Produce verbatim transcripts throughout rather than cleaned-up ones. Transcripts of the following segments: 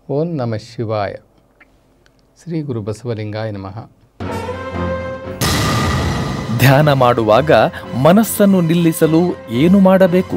ಓಂ ನಮಃ ಶಿವಾಯ. ಶ್ರೀ ಗುರು ಬಸವಲಿಂಗಾಯ ನಮಃ. ಧ್ಯಾನ ಮಾಡುವಾಗ ಮನಸ್ಸನ್ನು ನಿಲ್ಲಿಸಲು ಏನು ಮಾಡಬೇಕು?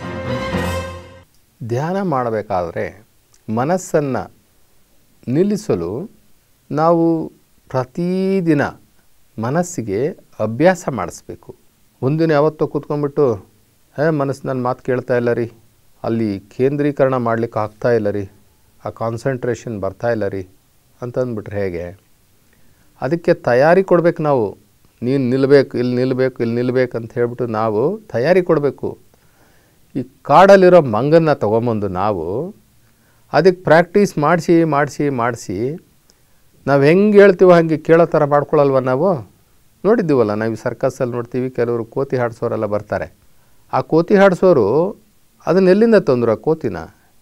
ಧ್ಯಾನ ಮಾಡಬೇಕಾದ್ರೆ ಮನಸ್ಸನ್ನು ನಿಲ್ಲಿಸಲು ನಾವು ಪ್ರತಿದಿನ ಮನಸ್ಸಿಗೆ ಅಭ್ಯಾಸ ಮಾಡಿಸ್ಬೇಕು. ಒಂದಿನ ಯಾವತ್ತೋ ಕೂತ್ಕೊಂಡ್ಬಿಟ್ಟು ಹೇ ಮನಸ್ಸು ನನ್ನ ಮಾತು ಕೇಳ್ತಾ ಇಲ್ಲ ರೀ, ಅಲ್ಲಿ ಕೇಂದ್ರೀಕರಣ ಮಾಡಲಿಕ್ಕೆ ಆಗ್ತಾ ಇಲ್ಲ ರೀ, ಆ ಕಾನ್ಸಂಟ್ರೇಷನ್ ಬರ್ತಾ ಇಲ್ಲ ರೀ ಅಂತಂದ್ಬಿಟ್ರೆ ಹೇಗೆ? ಅದಕ್ಕೆ ತಯಾರಿ ಕೊಡಬೇಕು. ನಾವು ನೀನು ನಿಲ್ಲಬೇಕು, ಇಲ್ಲಿ ನಿಲ್ಲಬೇಕು, ಇಲ್ಲಿ ನಿಲ್ಲಬೇಕು ಅಂತ ಹೇಳ್ಬಿಟ್ಟು ನಾವು ತಯಾರಿ ಕೊಡಬೇಕು. ಈ ಕಾಡಲ್ಲಿರೋ ಮಂಗನ್ನು ತೊಗೊಂಬಂದು ನಾವು ಅದಕ್ಕೆ ಪ್ರಾಕ್ಟೀಸ್ ಮಾಡಿಸಿ ಮಾಡಿಸಿ ಮಾಡಿಸಿ ನಾವು ಹೆಂಗೆ ಹೇಳ್ತೀವೋ ಹಾಗೆ ಕೇಳೋ ಥರ ಮಾಡ್ಕೊಳ್ಳಲ್ವ? ನಾವು ನೋಡಿದ್ದೀವಲ್ಲ, ನಾವು ಸರ್ಕಸಲ್ಲಿ ನೋಡ್ತೀವಿ, ಕೆಲವರು ಕೋತಿ ಹಾಡಿಸೋರೆಲ್ಲ ಬರ್ತಾರೆ. ಆ ಕೋತಿ ಹಾಡಿಸೋರು ಅದನ್ನ ಎಲ್ಲಿಂದ ತಂದರು? ಆ ಕೋತಿನ,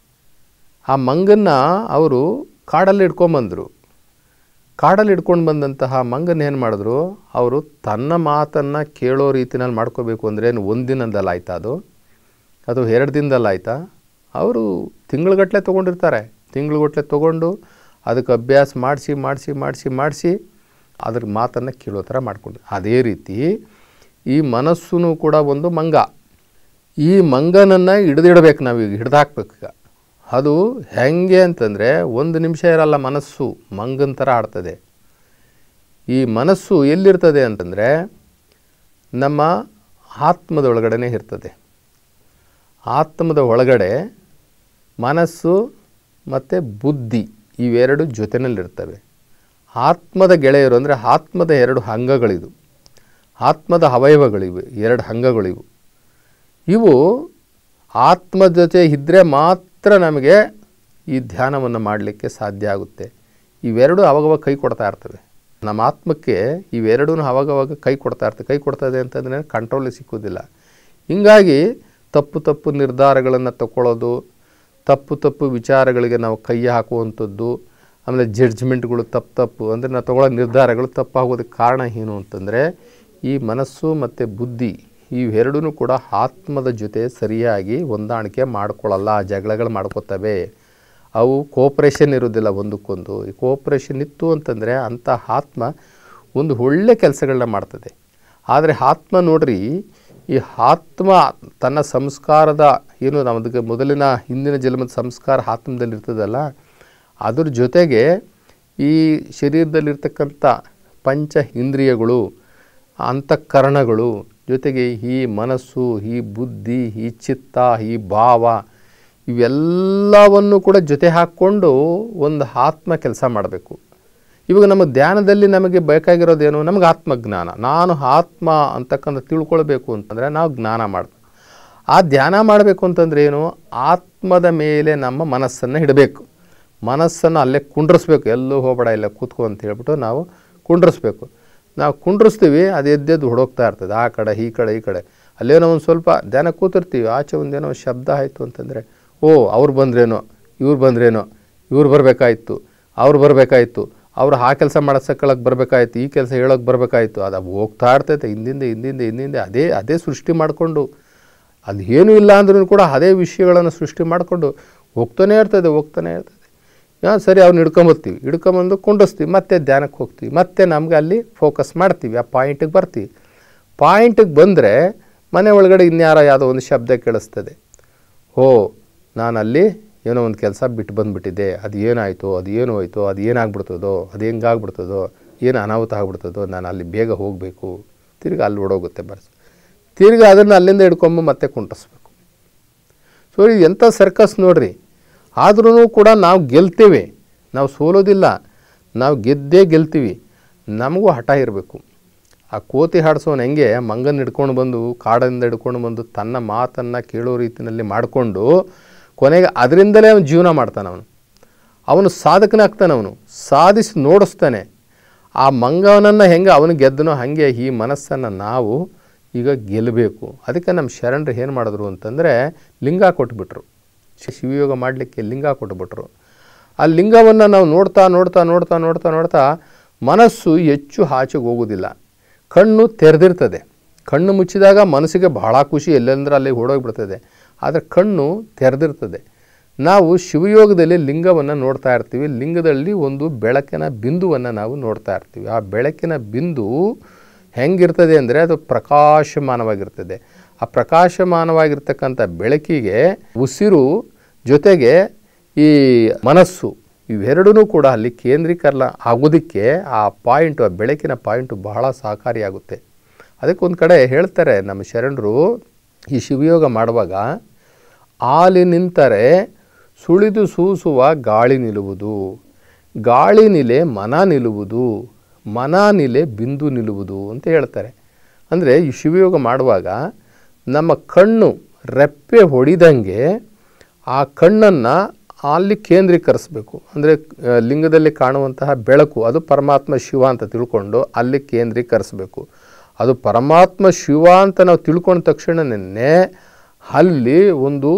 ಆ ಮಂಗನ್ನ ಅವರು ಕಾಡಲ್ಲಿ ಇಟ್ಕೊಂಬಂದರು. ಕಾಡಲ್ಲಿ ಇಟ್ಕೊಂಡು ಬಂದಂತಹ ಮಂಗನ ಏನು ಮಾಡಿದ್ರು? ಅವರು ತನ್ನ ಮಾತನ್ನು ಕೇಳೋ ರೀತಿನಲ್ಲಿ ಮಾಡ್ಕೋಬೇಕು ಅಂದರೆ ಏನು ಒಂದು ದಿನದಲ್ಲ ಆಯ್ತಾ? ಅದು ಅದು ಎರಡು ದಿನದಲ್ಲ ಆಯಿತಾ? ಅವರು ತಿಂಗಳುಗಟ್ಟಲೆ ತೊಗೊಂಡಿರ್ತಾರೆ. ತಿಂಗಳುಗಟ್ಟಲೆ ತೊಗೊಂಡು ಅದಕ್ಕೆ ಅಭ್ಯಾಸ ಮಾಡಿಸಿ ಮಾಡಿಸಿ ಮಾಡಿಸಿ ಮಾಡಿಸಿ ಅದ್ರ ಮಾತನ್ನು ಕೇಳೋ ಥರ ಮಾಡ್ಕೊಂಡು. ಅದೇ ರೀತಿ ಈ ಮನಸ್ಸು ಕೂಡ ಒಂದು ಮಂಗ. ಈ ಮಂಗನನ್ನು ಹಿಡಿದಿಡಬೇಕು, ನಾವೀಗ ಹಿಡ್ದು ಹಾಕ್ಬೇಕು. ಈಗ ಅದು ಹೆಂಗೆ ಅಂತಂದರೆ ಒಂದು ನಿಮಿಷ ಇರಲ್ಲ, ಮನಸ್ಸು ಮಂಗನ ಥರ ಆಡ್ತದೆ. ಈ ಮನಸ್ಸು ಎಲ್ಲಿರ್ತದೆ ಅಂತಂದರೆ ನಮ್ಮ ಆತ್ಮದ ಒಳಗಡೆ ಇರ್ತದೆ. ಆತ್ಮದ ಒಳಗಡೆ ಮನಸ್ಸು ಮತ್ತು ಬುದ್ಧಿ ಇವೆರಡು ಜೊತೆಯಲ್ಲಿರ್ತವೆ. ಆತ್ಮದ ಗೆಳೆಯರು ಅಂದರೆ ಆತ್ಮದ ಎರಡು ಅಂಗಗಳಿದು, ಆತ್ಮದ ಅವಯವಗಳಿವೆ, ಎರಡು ಅಂಗಗಳಿವು. ಇವು ಆತ್ಮ ಜೊತೆ ಇದ್ದರೆ ಮಾತ್ರ ನಮಗೆ ಈ ಧ್ಯಾನವನ್ನು ಮಾಡಲಿಕ್ಕೆ ಸಾಧ್ಯ ಆಗುತ್ತೆ. ಇವೆರಡು ಅವಾಗವಾಗ ಕೈ ಕೊಡ್ತಾ ಇರ್ತವೆ. ನಮ್ಮ ಆತ್ಮಕ್ಕೆ ಇವೆರಡೂ ಅವಾಗವಾಗ ಕೈ ಕೊಡ್ತಾ ಇರ್ತವೆ. ಕೈ ಕೊಡ್ತದೆ ಅಂತಂದರೆ ಕಂಟ್ರೋಲಿಗೆ ಸಿಕ್ಕೋದಿಲ್ಲ. ಹೀಗಾಗಿ ತಪ್ಪು ತಪ್ಪು ನಿರ್ಧಾರಗಳನ್ನು ತಗೊಳ್ಳೋದು, ತಪ್ಪು ತಪ್ಪು ವಿಚಾರಗಳಿಗೆ ನಾವು ಕೈ ಹಾಕುವಂಥದ್ದು, ಆಮೇಲೆ ಜಡ್ಜ್ಮೆಂಟ್ಗಳು ತಪ್ಪು ತಪ್ಪು ಅಂದರೆ ನಾವು ತಗೊಳ್ಳೋ ನಿರ್ಧಾರಗಳು ತಪ್ಪಾಗೋದಕ್ಕೆ ಕಾರಣ ಏನು ಅಂತಂದರೆ ಈ ಮನಸ್ಸು ಮತ್ತು ಬುದ್ಧಿ ಇವೆರಡೂ ಕೂಡ ಆತ್ಮದ ಜೊತೆ ಸರಿಯಾಗಿ ಹೊಂದಾಣಿಕೆ ಮಾಡ್ಕೊಳ್ಳಲ್ಲ, ಜಗಳಗಳು ಮಾಡ್ಕೋತವೆ. ಅವು ಕೋಪ್ರೇಷನ್ ಇರೋದಿಲ್ಲ ಒಂದಕ್ಕೊಂದು. ಈ ಕೋಪ್ರೇಷನ್ ಇತ್ತು ಅಂತಂದರೆ ಅಂಥ ಆತ್ಮ ಒಂದು ಒಳ್ಳೆ ಕೆಲಸಗಳನ್ನ ಮಾಡ್ತದೆ. ಆದರೆ ಆತ್ಮ ನೋಡ್ರಿ, ಈ ಆತ್ಮ ತನ್ನ ಸಂಸ್ಕಾರದ ಏನು ನಮ್ಮದಕ್ಕೆ ಮೊದಲಿನ ಹಿಂದಿನ ಜನ್ಮದ ಸಂಸ್ಕಾರ ಆತ್ಮದಲ್ಲಿ ಇರ್ತದಲ್ಲ, ಅದ್ರ ಜೊತೆಗೆ ಈ ಶರೀರದಲ್ಲಿರ್ತಕ್ಕಂಥ ಪಂಚ ಇಂದ್ರಿಯಗಳು, ಅಂತಃಕರಣಗಳು, ಜೊತೆಗೆ ಈ ಮನಸ್ಸು, ಈ ಬುದ್ಧಿ, ಈ ಚಿತ್ತ, ಈ ಭಾವ ಇವೆಲ್ಲವನ್ನು ಕೂಡ ಜೊತೆ ಹಾಕ್ಕೊಂಡು ಒಂದು ಆತ್ಮ ಕೆಲಸ ಮಾಡಬೇಕು. ಇವಾಗ ನಮ್ಮ ಧ್ಯಾನದಲ್ಲಿ ನಮಗೆ ಬೇಕಾಗಿರೋದೇನು? ನಮಗೆ ಆತ್ಮಜ್ಞಾನ. ನಾನು ಆತ್ಮ ಅಂತಕ್ಕಂಥ ತಿಳ್ಕೊಳ್ಬೇಕು ಅಂತಂದರೆ ನಾವು ಜ್ಞಾನ ಮಾಡಬೇಕು. ಆ ಧ್ಯಾನ ಮಾಡಬೇಕು ಅಂತಂದರೆ ಏನು? ಆತ್ಮದ ಮೇಲೆ ನಮ್ಮ ಮನಸ್ಸನ್ನು ಇಡಬೇಕು. ಮನಸ್ಸನ್ನು ಅಲ್ಲೇ ಕುಂಡ್ರಿಸ್ಬೇಕು. ಎಲ್ಲೂ ಹೋಗಬೇಡ, ಇಲ್ಲ ಕೂತ್ಕೊ ಅಂತ ಹೇಳ್ಬಿಟ್ಟು ನಾವು ಕುಂಡ್ರಿಸ್ಬೇಕು. ನಾವು ಕುಂಡ್ರಿಸ್ತೀವಿ, ಅದು ಎದ್ದೆದ್ದು ಹೊಡೋಗ್ತಾ ಇರ್ತದೆ ಆ ಕಡೆ ಈ ಕಡೆ ಈ ಕಡೆ. ಅಲ್ಲೇನೋ ಒಂದು ಸ್ವಲ್ಪ ಧ್ಯಾನ ಕೂತಿರ್ತೀವಿ, ಆಚೆ ಒಂದೇನೋ ಶಬ್ದ ಆಯಿತು ಅಂತಂದರೆ ಓ ಅವ್ರು ಬಂದ್ರೇನೋ, ಇವ್ರು ಬಂದ್ರೇನೋ, ಇವ್ರು ಬರಬೇಕಾಯಿತು, ಅವ್ರು ಬರಬೇಕಾಯಿತು, ಅವ್ರು ಆ ಕೆಲಸ ಮಾಡೋಸಕ್ಕಳಕ್ಕೆ ಬರಬೇಕಾಯ್ತು, ಈ ಕೆಲಸ ಹೇಳೋಕ್ಕೆ ಬರಬೇಕಾಯ್ತು. ಅದು ಹೋಗ್ತಾ ಇರ್ತೈತೆ ಹಿಂದಿಂದ ಹಿಂದಿಂದ ಹಿಂದಿಂದ. ಅದೇ ಅದೇ ಸೃಷ್ಟಿ ಮಾಡಿಕೊಂಡು, ಅದು ಏನೂ ಇಲ್ಲ ಅಂದ್ರೂ ಕೂಡ ಅದೇ ವಿಷಯಗಳನ್ನು ಸೃಷ್ಟಿ ಮಾಡಿಕೊಂಡು ಹೋಗ್ತಾನೆ ಇರ್ತದೆ ಹೋಗ್ತಾನೆ ಇರ್ತದೆ. ಹಾಂ ಸರಿ, ಅವ್ರನ್ನ ಹಿಡ್ಕೊಂಬರ್ತೀವಿ, ಹಿಡ್ಕೊಂಬಂದು ಕುಂಡಿಸ್ತೀವಿ, ಮತ್ತೆ ಧ್ಯಾನಕ್ಕೆ ಹೋಗ್ತೀವಿ, ಮತ್ತೆ ನಮಗೆ ಅಲ್ಲಿ ಫೋಕಸ್ ಮಾಡ್ತೀವಿ, ಆ ಪಾಯಿಂಟಿಗೆ ಬರ್ತೀವಿ. ಪಾಯಿಂಟಿಗೆ ಬಂದರೆ ಮನೆ ಒಳಗಡೆ ಇನ್ಯಾರೋ ಯಾವುದೋ ಒಂದು ಶಬ್ದ ಕೇಳಿಸ್ತದೆ. ಓ ನಾನು ಅಲ್ಲಿ ಏನೋ ಒಂದು ಕೆಲಸ ಬಿಟ್ಟು ಬಂದುಬಿಟ್ಟಿದ್ದೆ, ಅದು ಏನಾಯಿತು, ಅದು ಏನು ಹೋಯ್ತು, ಅದು ಏನಾಗ್ಬಿಡ್ತದೋ, ಅದು ಹೆಂಗಾಗ್ಬಿಡ್ತದೋ, ಏನು ಅನಾಹುತ ಆಗ್ಬಿಡ್ತದೋ, ನಾನು ಅಲ್ಲಿ ಬೇಗ ಹೋಗಬೇಕು. ತಿರ್ಗಿ ಅಲ್ಲಿ ಓಡೋಗುತ್ತೆ ಬರ್ಸ್. ತಿರ್ಗಿ ಅದನ್ನು ಅಲ್ಲಿಂದ ಹಿಡ್ಕೊಂಬ ಮತ್ತೆ ಕುಂಟಿಸ್ಬೇಕು. ಸೊ ಇದು ಎಂಥ ಸರ್ಕಸ್ ನೋಡ್ರಿ. ಆದ್ರೂ ಕೂಡ ನಾವು ಗೆಲ್ತೇವೆ, ನಾವು ಸೋಲೋದಿಲ್ಲ, ನಾವು ಗೆದ್ದೇ ಗೆಲ್ತೀವಿ. ನಮಗೂ ಹಠ ಇರಬೇಕು. ಆ ಕೋತಿ ಹಾಡಿಸೋನು ಹೆಂಗೆ ಮಂಗನ ಹಿಡ್ಕೊಂಡು ಬಂದು ಕಾಡಿಂದ ಹಿಡ್ಕೊಂಡು ಬಂದು ತನ್ನ ಮಾತನ್ನು ಕೇಳೋ ರೀತಿಯಲ್ಲಿ ಮಾಡಿಕೊಂಡು ಕೊನೆಗೆ ಅದರಿಂದಲೇ ಅವನು ಜೀವನ ಮಾಡ್ತಾನೆ. ಅವನು ಅವನು ಸಾಧಕನಾಗ್ತಾನೆ, ಅವನು ಸಾಧಿಸಿ ನೋಡಿಸ್ತಾನೆ. ಆ ಮಂಗನನ್ನು ಹೆಂಗೆ ಅವನು ಗೆದ್ದನೋ ಹಾಗೆ ಈ ಮನಸ್ಸನ್ನು ನಾವು ಈಗ ಗೆಲ್ಲಬೇಕು. ಅದಕ್ಕೆ ನಮ್ಮ ಶರಣರು ಏನು ಮಾಡಿದ್ರು ಅಂತಂದರೆ ಲಿಂಗ ಕೊಟ್ಬಿಟ್ರು. ಶಿವಯೋಗ ಮಾಡಲಿಕ್ಕೆ ಲಿಂಗ ಕೊಟ್ಬಿಟ್ರು. ಆ ಲಿಂಗವನ್ನು ನಾವು ನೋಡ್ತಾ ನೋಡ್ತಾ ನೋಡ್ತಾ ನೋಡ್ತಾ ನೋಡ್ತಾ ಮನಸ್ಸು ಹೆಚ್ಚು ಆಚೆಗೆ ಹೋಗೋದಿಲ್ಲ. ಕಣ್ಣು ತೆರೆದಿರ್ತದೆ. ಕಣ್ಣು ಮುಚ್ಚಿದಾಗ ಮನಸ್ಸಿಗೆ ಬಹಳ ಖುಷಿ, ಎಲ್ಲೆಂದ್ರೆ ಅಲ್ಲಿ ಓಡೋಗಿಬಿಡ್ತದೆ. ಆದರೆ ಕಣ್ಣು ತೆರೆದಿರ್ತದೆ. ನಾವು ಶಿವಯೋಗದಲ್ಲಿ ಲಿಂಗವನ್ನು ನೋಡ್ತಾ ಇರ್ತೀವಿ. ಲಿಂಗದಲ್ಲಿ ಒಂದು ಬೆಳಕಿನ ಬಿಂದುವನ್ನು ನಾವು ನೋಡ್ತಾ ಇರ್ತೀವಿ. ಆ ಬೆಳಕಿನ ಬಿಂದು ಹೆಂಗಿರ್ತದೆ ಅಂದರೆ ಅದು ಪ್ರಕಾಶಮಾನವಾಗಿರ್ತದೆ. ಆ ಪ್ರಕಾಶಮಾನವಾಗಿರ್ತಕ್ಕಂಥ ಬೆಳಕಿಗೆ ಉಸಿರು ಜೊತೆಗೆ ಈ ಮನಸ್ಸು ಇವೆರಡೂ ಕೂಡ ಅಲ್ಲಿ ಕೇಂದ್ರೀಕರಣ ಆಗೋದಕ್ಕೆ ಆ ಪಾಯಿಂಟು, ಆ ಬೆಳಕಿನ ಪಾಯಿಂಟು ಬಹಳ ಸಹಕಾರಿಯಾಗುತ್ತೆ. ಅದಕ್ಕೆ ಒಂದು ಕಡೆ ಹೇಳ್ತಾರೆ ನಮ್ಮ ಶರಣರು, ಈ ಶಿವಯೋಗ ಮಾಡುವಾಗ ಆಲಿ ನಿಂತರೆ ಸುಳಿದು ಸೂಸುವ ಗಾಳಿ ನಿಲ್ಲುವುದು, ಗಾಳಿ ನಿಲೆ ಮನ ನಿಲ್ಲುವುದು, ಮನ ನಿಲೆ ಬಿಂದು ನಿಲ್ಲುವುದು ಅಂತ ಹೇಳ್ತಾರೆ. ಅಂದರೆ ಈ ಶಿವಯೋಗ ಮಾಡುವಾಗ ನಮ್ಮ ಕಣ್ಣು ರೆಪ್ಪೆ ಹೊಡಿದಂಗೆ ಆ ಕಣ್ಣನ್ನು ಅಲ್ಲಿ ಕೇಂದ್ರೀಕರಿಸಬೇಕು. ಅಂದರೆ ಲಿಂಗದಲ್ಲಿ ಕಾಣುವಂತಹ ಬೆಳಕು ಅದು ಪರಮಾತ್ಮ ಶಿವ ಅಂತ ತಿಳ್ಕೊಂಡು ಅಲ್ಲಿ ಕೇಂದ್ರೀಕರಿಸಬೇಕು. ಅದು ಪರಮಾತ್ಮ ಶಿವ ಅಂತ ನಾವು ತಿಳ್ಕೊಂಡ ತಕ್ಷಣನೇ ಅಲ್ಲಿ ಒಂದು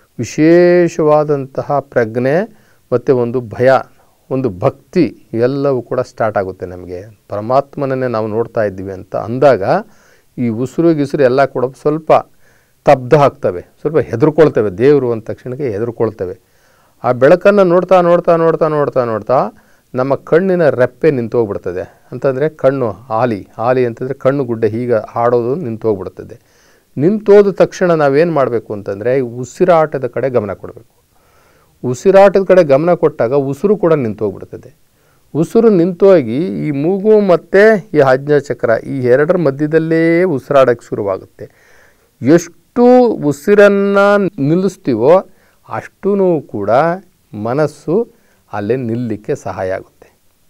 ವಿಶೇಷವಾದಂತಹ ಪ್ರಜ್ಞೆ ಮತ್ತು ಒಂದು ಭಯ, ಒಂದು ಭಕ್ತಿ ಎಲ್ಲವೂ ಕೂಡ ಸ್ಟಾರ್ಟ್ ಆಗುತ್ತೆ. ನಮಗೆ ಪರಮಾತ್ಮನನ್ನೇ ನಾವು ನೋಡ್ತಾ ಇದ್ದೀವಿ ಅಂತ ಅಂದಾಗ ಈ ಉಸಿರು ಗಿಸಿರು ಎಲ್ಲ ಕೂಡ ಸ್ವಲ್ಪ ಸ್ತಬ್ಧ ಆಗ್ತವೆ, ಸ್ವಲ್ಪ ಹೆದರ್ಕೊಳ್ತವೆ. ದೇವರು ಅಂದ ತಕ್ಷಣಕ್ಕೆ ಹೆದರ್ಕೊಳ್ತವೆ. ಆ ಬೆಳಕನ್ನು ನೋಡ್ತಾ ನೋಡ್ತಾ ನೋಡ್ತಾ ನೋಡ್ತಾ ನೋಡ್ತಾ ನಮ್ಮ ಕಣ್ಣಿನ ರೆಪ್ಪೆ ನಿಂತೋಗ್ಬಿಡ್ತದೆ. ಅಂತಂದರೆ ಕಣ್ಣು ಆಲಿ ಆಲಿ ಅಂತಂದರೆ ಕಣ್ಣು ಗುಡ್ಡೆ ಹೀಗೆ ಆಡೋದು ನಿಂತೋಗ್ಬಿಡ್ತದೆ. ನಿಂತೋದ ತಕ್ಷಣ ನಾವೇನು ಮಾಡಬೇಕು ಅಂತಂದರೆ ಉಸಿರಾಟದ ಕಡೆ ಗಮನ ಕೊಡಬೇಕು. ಉಸಿರಾಟದ ಕಡೆ ಗಮನ ಕೊಟ್ಟಾಗ ಉಸಿರು ಕೂಡ ನಿಂತೋಗ್ಬಿಡ್ತದೆ. ಉಸಿರು ನಿಂತೋಗಿ ಈ ಮೂಗು ಮತ್ತು ಈ ಆಜ್ಞಾಚಕ್ರ ಈ ಎರಡರ ಮಧ್ಯದಲ್ಲೇ ಉಸಿರಾಡೋಕ್ಕೆ ಶುರುವಾಗುತ್ತೆ. ಎಷ್ಟು ಉಸಿರನ್ನು ನಿಲ್ಲಿಸ್ತೀವೋ ಅಷ್ಟೂ ಕೂಡ ಮನಸ್ಸು ಅಲ್ಲೇ ನಿಲ್ಲಲಿಕ್ಕೆ ಸಹಾಯ ಆಗುತ್ತೆ.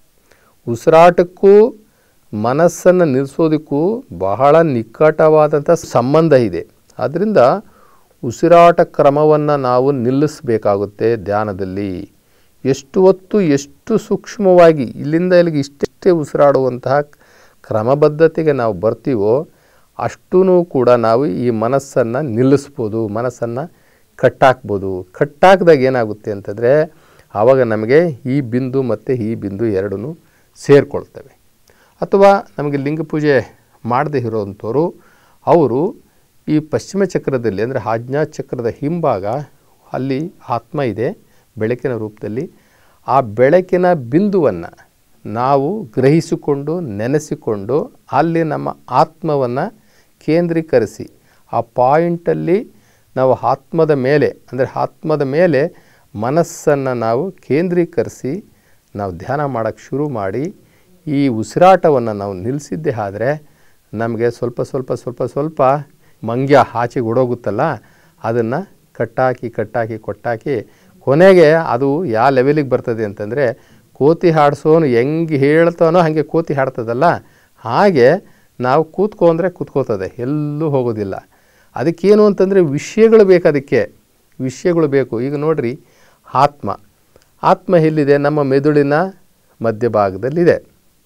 ಉಸಿರಾಟಕ್ಕೂ ಮನಸ್ಸನ್ನು ನಿಲ್ಲಿಸೋದಕ್ಕೂ ಬಹಳ ನಿಕಟವಾದಂಥ ಸಂಬಂಧ ಇದೆ. ಆದ್ದರಿಂದ ಉಸಿರಾಟ ಕ್ರಮವನ್ನು ನಾವು ನಿಲ್ಲಿಸಬೇಕಾಗುತ್ತೆ ಧ್ಯಾನದಲ್ಲಿ. ಎಷ್ಟು ಹೊತ್ತು ಎಷ್ಟು ಸೂಕ್ಷ್ಮವಾಗಿ ಇಲ್ಲಿಂದ ಇಲ್ಲಿಗೆ ಇಷ್ಟೇ ಉಸಿರಾಡುವಂತಹ ಕ್ರಮಬದ್ಧತೆಗೆ ನಾವು ಬರ್ತೀವೋ ಅಷ್ಟೂ ಕೂಡ ನಾವು ಈ ಮನಸ್ಸನ್ನು ನಿಲ್ಲಿಸ್ಬೋದು, ಮನಸ್ಸನ್ನು ಕಟ್ಟಾಕ್ಬೋದು. ಕಟ್ಟಾಕಿದಾಗ ಏನಾಗುತ್ತೆ ಅಂತಂದರೆ ಆವಾಗ ನಮಗೆ ಈ ಬಿಂದು ಮತ್ತು ಈ ಬಿಂದು ಎರಡೂ ಸೇರಿಕೊಳ್ತವೆ. ಅಥವಾ ನಮಗೆ ಲಿಂಗ ಪೂಜೆ ಮಾಡದೇ ಇರೋವಂಥವ್ರು ಅವರು ಈ ಪಶ್ಚಿಮ ಚಕ್ರದಲ್ಲಿ ಅಂದರೆ ಆಜ್ಞಾ ಚಕ್ರದ ಹಿಂಭಾಗ ಅಲ್ಲಿ ಆತ್ಮ ಇದೆ ಬೆಳಕಿನ ರೂಪದಲ್ಲಿ. ಆ ಬೆಳಕಿನ ಬಿಂದುವನ್ನು ನಾವು ಗ್ರಹಿಸಿಕೊಂಡು ನೆನೆಸಿಕೊಂಡು ಅಲ್ಲಿ ನಮ್ಮ ಆತ್ಮವನ್ನು ಕೇಂದ್ರೀಕರಿಸಿ ಆ ಪಾಯಿಂಟಲ್ಲಿ ನಾವು ಆತ್ಮದ ಮೇಲೆ ಅಂದರೆ ಆತ್ಮದ ಮೇಲೆ ಮನಸ್ಸನ್ನು ನಾವು ಕೇಂದ್ರೀಕರಿಸಿ ನಾವು ಧ್ಯಾನ ಮಾಡೋಕ್ಕೆ ಶುರು ಮಾಡಿ ಈ ಉಸಿರಾಟವನ್ನು ನಾವು ನಿಲ್ಲಿಸಿದ್ದೇ ಆದರೆ ನಮಗೆ ಸ್ವಲ್ಪ ಸ್ವಲ್ಪ ಸ್ವಲ್ಪ ಸ್ವಲ್ಪ ಮಂಗ್ಯ ಆಚೆಗೆ ಓಡೋಗುತ್ತಲ್ಲ ಅದನ್ನು ಕಟ್ಟಾಕಿ ಕಟ್ಟಾಕಿ ಕೊಟ್ಟಾಕಿ ಕೊನೆಗೆ ಅದು ಯಾವ ಲೆವೆಲಿಗೆ ಬರ್ತದೆ ಅಂತಂದರೆ ಕೋತಿ ಹಾಡಿಸೋನು ಹೆಂಗೆ ಹೇಳ್ತಾನೋ ಹಾಗೆ ಕೋತಿ ಹಾಡ್ತದಲ್ಲ ಹಾಗೆ ನಾವು ಕೂತ್ಕೊಂಡ್ರೆ ಕೂತ್ಕೋತದೆ, ಎಲ್ಲೂ ಹೋಗೋದಿಲ್ಲ. ಅದಕ್ಕೇನು ಅಂತಂದರೆ ವಿಷಯಗಳು ಬೇಕು, ಅದಕ್ಕೆ ವಿಷಯಗಳು ಬೇಕು. ಈಗ ನೋಡಿರಿ, ಆತ್ಮ ಆತ್ಮ ಎಲ್ಲಿದೆ? ನಮ್ಮ ಮೆದುಳಿನ ಮಧ್ಯಭಾಗದಲ್ಲಿದೆ.